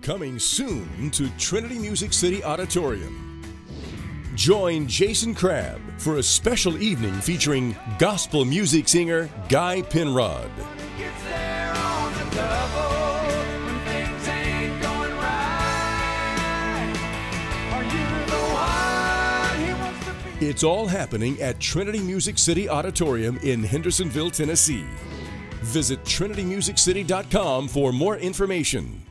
Coming soon to Trinity Music City Auditorium. Join Jason Crabb for a special evening featuring gospel music singer Guy Penrod. It's all happening at Trinity Music City Auditorium in Hendersonville, Tennessee. Visit trinitymusiccity.com for more information.